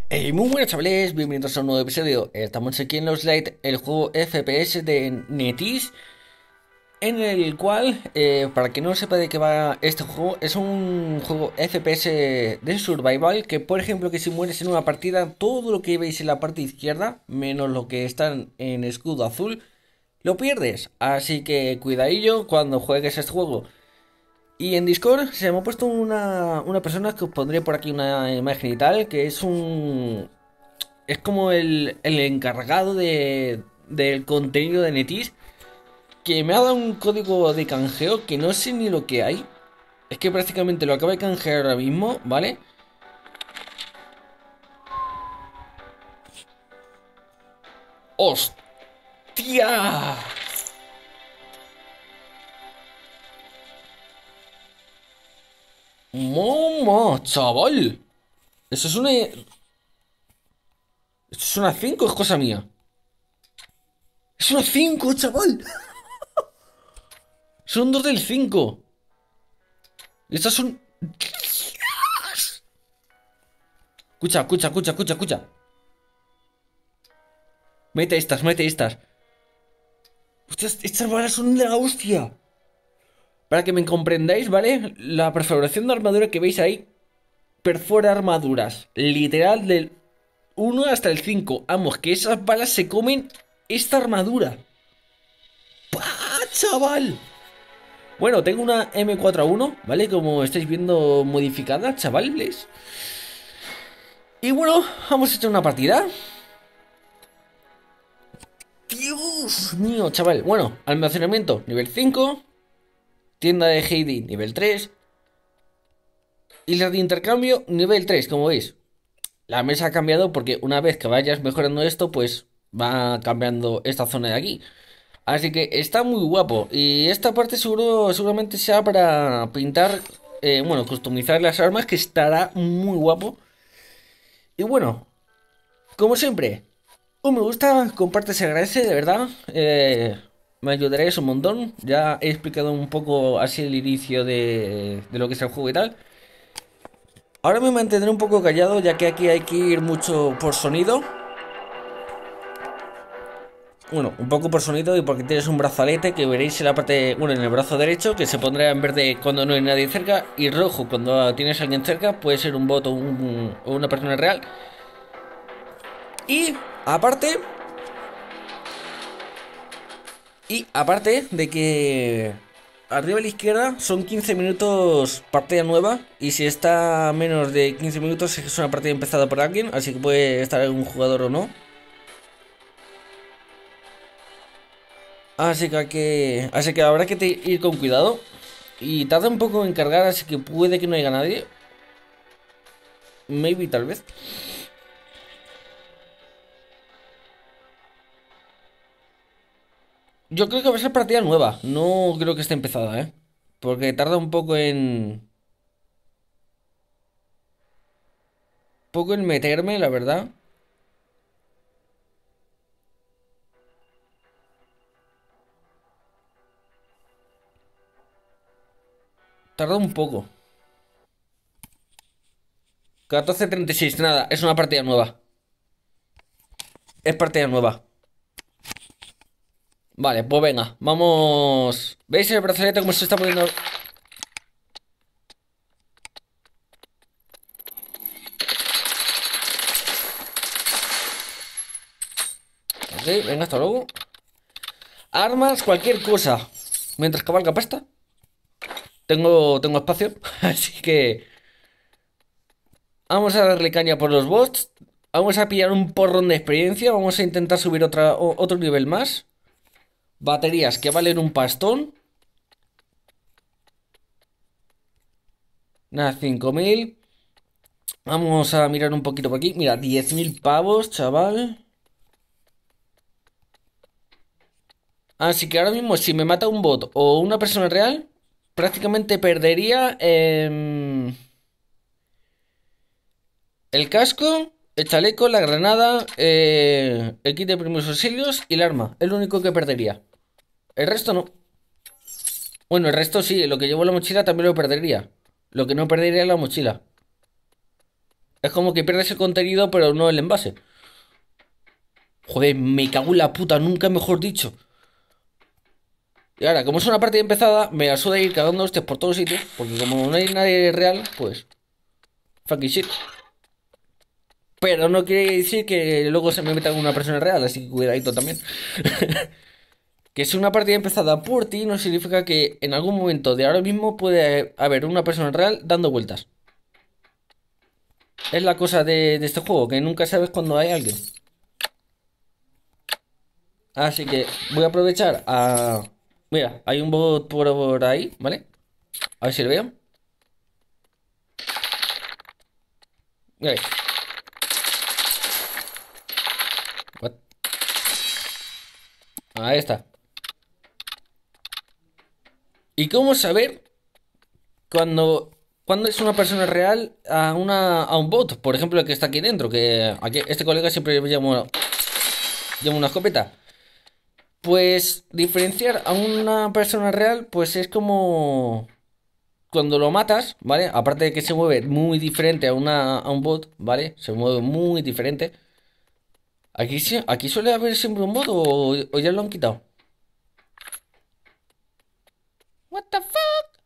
Muy buenas chavales, bienvenidos a un nuevo episodio. Estamos aquí en Los Light, el juego FPS de NetEase, en el cual, para que no sepa de qué va este juego, es un juego FPS de survival que, por ejemplo, que si mueres en una partida, todo lo que veis en la parte izquierda, menos lo que está en escudo azul, lo pierdes. Así que cuidadillo cuando juegues este juego. Y en Discord se me ha puesto una persona que os pondré por aquí una imagen y tal, que es un... Es como el encargado del contenido de Netis, que me ha dado un código de canjeo que no sé ni lo que hay. Es que prácticamente lo acabo de canjear ahora mismo, ¿vale? ¡Hostia! ¡Momo, chaval! Eso es una... Eso es una 5, es cosa mía. ¡Es una 5, chaval! Son dos del 5. Estas son... Escucha, escucha, escucha, escucha, escucha. Mete estas, mete estas. Hostias, estas balas son de la hostia. Para que me comprendáis, ¿vale? La perforación de armadura que veis ahí perfora armaduras. Literal del 1 hasta el 5. Vamos, que esas balas se comen esta armadura. ¡Pah, chaval! Bueno, tengo una M4A1, ¿vale? Como estáis viendo modificada, chavales. Y bueno, vamos a echar una partida. Dios mío, chaval. Bueno, almacenamiento nivel 5. Tienda de Heidi nivel 3. Islas de intercambio nivel 3, como veis. La mesa ha cambiado porque una vez que vayas mejorando esto, pues va cambiando esta zona de aquí. Así que está muy guapo. Y esta parte seguramente sea para pintar, bueno, customizar las armas, que estará muy guapo. Y bueno, como siempre, un me gusta, comparte, se agradece, de verdad. Me ayudaréis un montón. Ya he explicado un poco así el inicio de lo que es el juego y tal. Ahora me mantendré un poco callado, ya que aquí hay que ir mucho por sonido. Bueno, un poco por sonido y porque tienes un brazalete que veréis en la parte, bueno, en el brazo derecho, que se pondrá en verde cuando no hay nadie cerca y rojo cuando tienes a alguien cerca, puede ser un bot o una persona real. Y aparte, aparte de que arriba a la izquierda son 15 minutos partida nueva y si está menos de 15 minutos es una partida empezada por alguien, así que puede estar un jugador o no. Así que habrá que ir con cuidado. Y tarda un poco en cargar, así que puede que no haya nadie. Maybe, tal vez. Yo creo que va a ser partida nueva. No creo que esté empezada, ¿eh? Porque tarda un poco en meterme, la verdad. Tarda un poco. 14:36, nada, es una partida nueva. Es partida nueva. Vale, pues venga, vamos. ¿Veis el brazalete cómo se está poniendo? Ok, venga, hasta luego. Armas, cualquier cosa. Mientras cabalga pasta. Tengo espacio. Así que vamos a darle caña por los bots. Vamos a pillar un porrón de experiencia. Vamos a intentar subir otro nivel más. Baterías que valen un pastón. Nada, 5.000. Vamos a mirar un poquito por aquí. Mira, 10.000 pavos, chaval. Así que ahora mismo, si me mata un bot o una persona real, prácticamente perdería el casco, el chaleco, la granada, el kit de primeros auxilios y el arma. Es lo único que perdería. El resto no. Bueno, el resto sí, lo que llevo en la mochila también lo perdería. Lo que no perdería es la mochila. Es como que pierdes el contenido, pero no el envase. Joder, me cago en la puta, nunca mejor dicho. Y ahora, como es una partida empezada, me la suele ir cagando hostias por todos sitios. Porque como no hay nadie real, pues. Fucking shit. Pero no quiere decir que luego se me meta con una persona real, así que cuidadito también. Que si una partida empezada por ti no significa que en algún momento de ahora mismo puede haber una persona real dando vueltas. Es la cosa de este juego, que nunca sabes cuándo hay alguien. Así que voy a aprovechar a... Mira, hay un bot por ahí, ¿vale? A ver si lo veo. Mira ahí. What? Ahí está. ¿Y cómo saber cuando es una persona real a un bot? Por ejemplo, el que está aquí dentro, que aquí, este colega siempre lleva una escopeta. Pues diferenciar a una persona real, pues es como cuando lo matas, ¿vale? Aparte de que se mueve muy diferente a un bot, ¿vale? Se mueve muy diferente. Aquí, aquí suele haber siempre un bot o ya lo han quitado. What the fuck?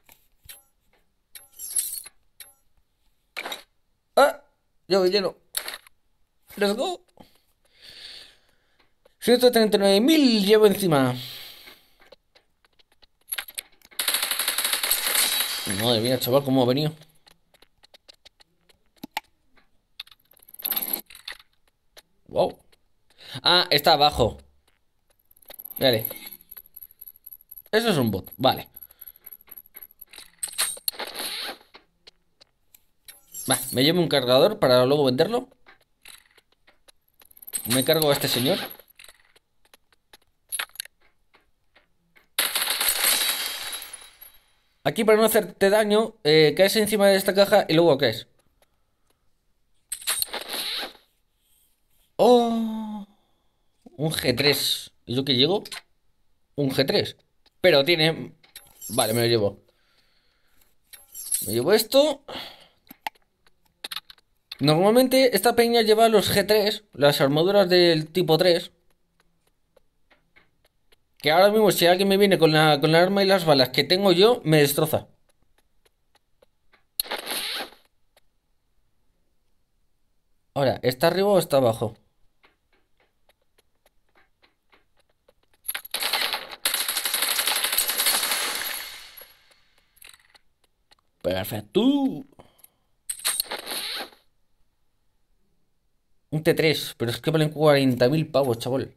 Ah, yo lleno. Let's go. 139.000 llevo encima. Madre mía, chaval, cómo ha venido. Wow. Ah, está abajo. Vale. Eso es un bot. Vale. Va, me llevo un cargador para luego venderlo. Me cargo a este señor. Aquí para no hacerte daño, caes encima de esta caja y luego caes. Oh, un G3. ¿Y yo qué llego? Un G3. Pero tiene... Vale, me lo llevo. Me llevo esto. Normalmente esta peña lleva los G3, las armaduras del tipo 3. Que ahora mismo si alguien me viene con la arma y las balas que tengo yo, me destroza. Ahora, ¿está arriba o está abajo? Perfecto. Un T3, pero es que valen 40.000 pavos, chaval.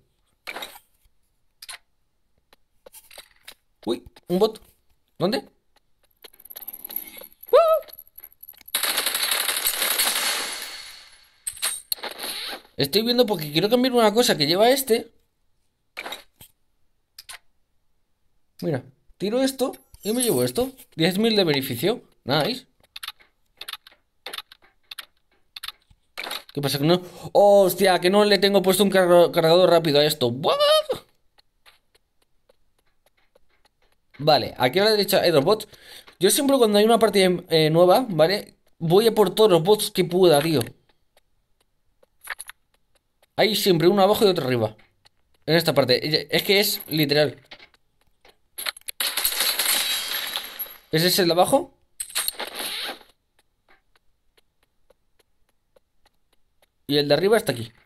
Uy, un bot. ¿Dónde? Estoy viendo porque quiero cambiar una cosa que lleva este. Mira, tiro esto y me llevo esto. 10.000 de beneficio. Nice. ¿Qué pasa que no? ¡Hostia! Que no le tengo puesto un cargador rápido a esto. ¡Buah! Vale, aquí a la derecha hay dos bots. Yo siempre cuando hay una partida nueva, ¿vale? Voy a por todos los bots que pueda, tío. Hay siempre uno abajo y otro arriba. En esta parte. Es que es literal. ¿Ese es el de abajo? Y el de arriba está aquí.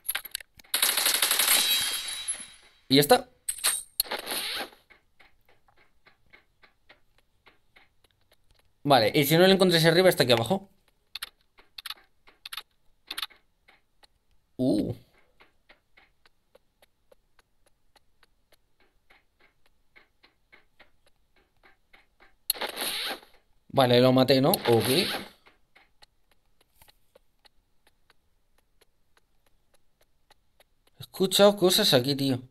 Y ya está. Vale, y si no lo encontréis arriba, está aquí abajo. Uh. Vale, lo maté, ¿no? Ok. He escuchado cosas aquí, tío.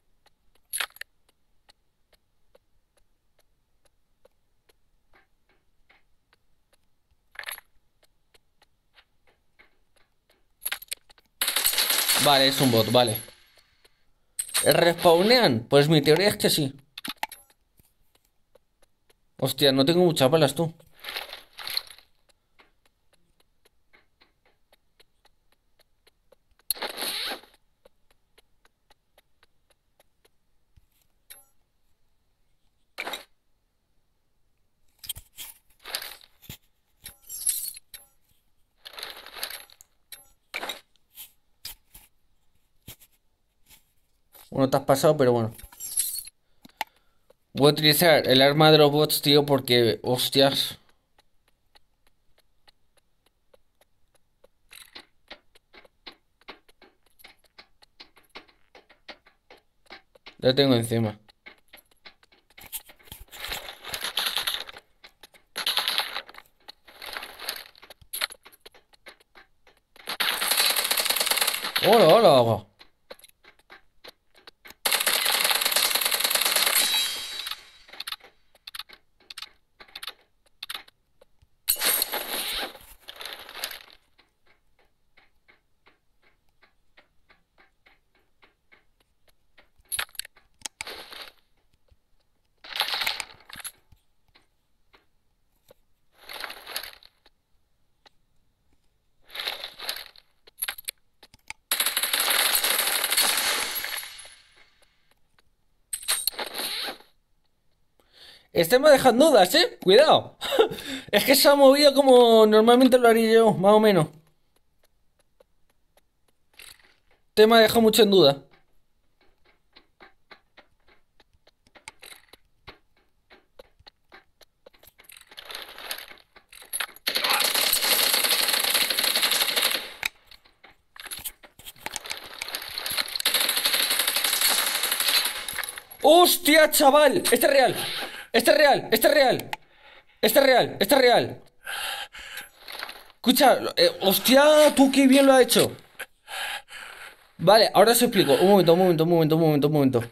Vale, es un bot, vale. ¿Respawnean? Pues mi teoría es que sí. Hostia, no tengo muchas balas, tú. Bueno, te has pasado, pero bueno. Voy a utilizar el arma de los bots, tío, porque, hostias. Lo tengo encima. Hola, hola. Este me ha dejado dudas, ¿eh? Cuidado. Es que se ha movido como normalmente lo haría yo, más o menos. Este me ha dejado mucho en duda. ¡Hostia, chaval! Este es real. Este es real. Este es real. Este es real. Este es real. Escucha, hostia, tú qué bien lo has hecho. Vale, ahora os explico. Un momento, un momento, un momento, un momento, un momento.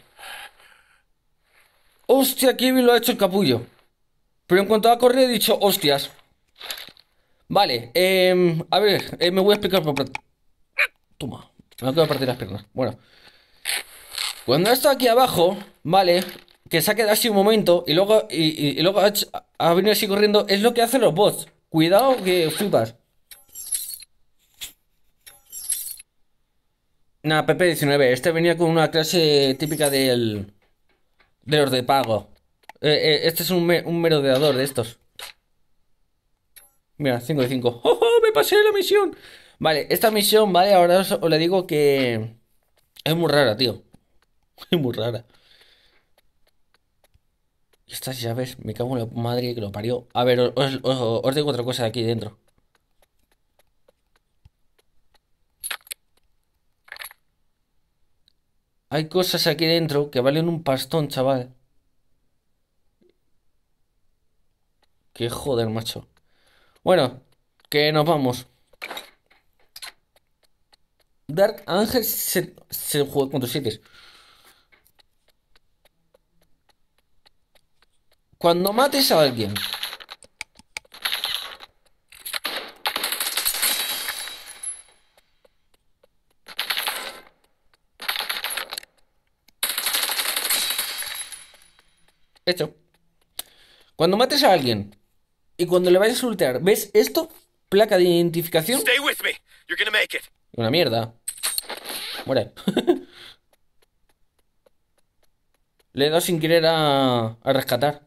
Hostia, qué bien lo ha hecho el capullo. Pero en cuanto a correr he dicho, hostias. Vale, a ver, me voy a explicar por parte. Toma, me acabo de partir las piernas. Bueno, cuando está aquí abajo, vale, que se ha quedado así un momento y luego ha venido así corriendo, es lo que hacen los bots. Cuidado que flipas. Nah, PP19, este venía con una clase típica de los de pago. Este es un merodeador de estos. Mira, 5 de 5. ¡Oh, oh! ¡Me pasé la misión! Vale, esta misión, vale, ahora os le digo que es muy rara, tío. Es muy rara. Estas llaves, me cago en la madre que lo parió. A ver, os digo otra cosa de aquí dentro. Hay cosas aquí dentro que valen un pastón, chaval. Que joder, macho. Bueno, que nos vamos. Dark Angel se juega con tus sitios. Cuando mates a alguien, hecho. Cuando mates a alguien y cuando le vayas a ultear, ¿ves esto? Placa de identificación. Stay with me. You're gonna make it. Una mierda. Muere. Le he dado sin querer a rescatar.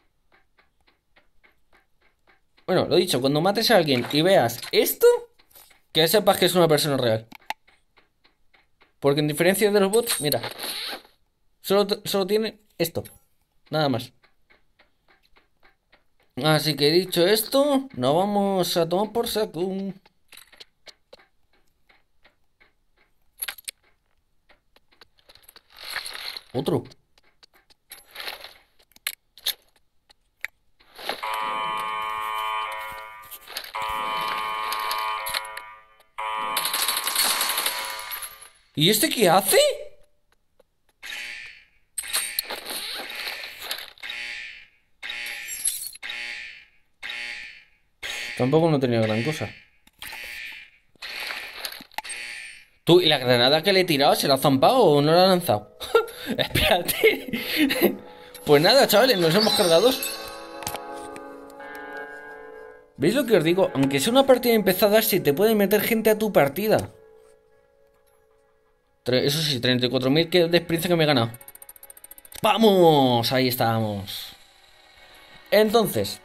Bueno, lo dicho, cuando mates a alguien y veas esto, que sepas que es una persona real. Porque en diferencia de los bots, mira, solo tiene esto. Nada más. Así que dicho esto, nos vamos a tomar por saco. Otro. ¿Y este qué hace? Tampoco no tenía gran cosa. Tú, ¿y la granada que le he tirado se la ha zampado o no la ha lanzado? Espérate. Pues nada, chavales, nos hemos cargado dos. ¿Veis lo que os digo? Aunque sea una partida empezada, si te puede meter gente a tu partida. Eso sí, 34.000 de experiencia que me he ganado. ¡Vamos! Ahí estamos. Entonces,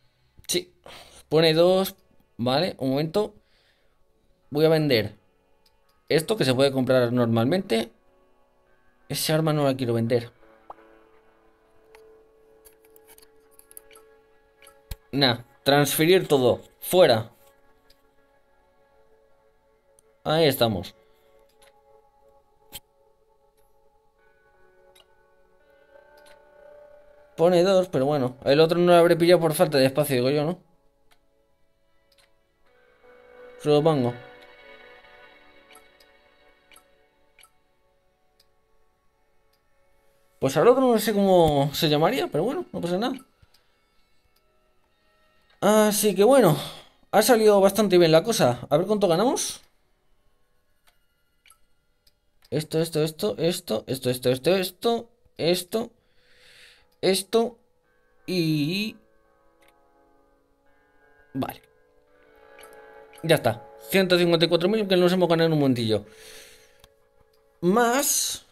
sí, pone dos. Vale, un momento. Voy a vender Esto que se puede comprar normalmente. Esa arma no la quiero vender. Nah, transferir todo. Fuera. Ahí estamos. Pone dos, pero bueno. El otro no lo habré pillado por falta de espacio, digo yo, ¿no? Supongo. Pues al otro no sé cómo se llamaría, pero bueno, no pasa nada. Así que bueno, ha salido bastante bien la cosa. A ver cuánto ganamos. Esto y... Vale, ya está. 154.000 que nos hemos ganado en un momentillo. Más...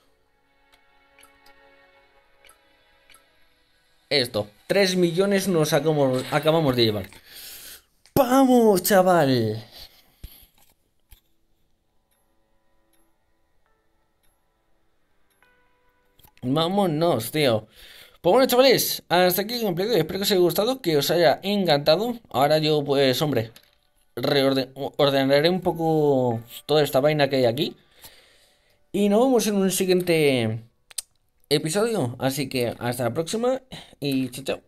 Esto, 3 millones nos acabamos de llevar. ¡Vamos, chaval! Vámonos, tío. Pues bueno, chavales, hasta aquí el gameplay de hoy. Espero que os haya gustado, que os haya encantado. Ahora yo, pues, hombre, ordenaré un poco toda esta vaina que hay aquí. Y nos vemos en un siguiente episodio. Así que hasta la próxima y chao, chao.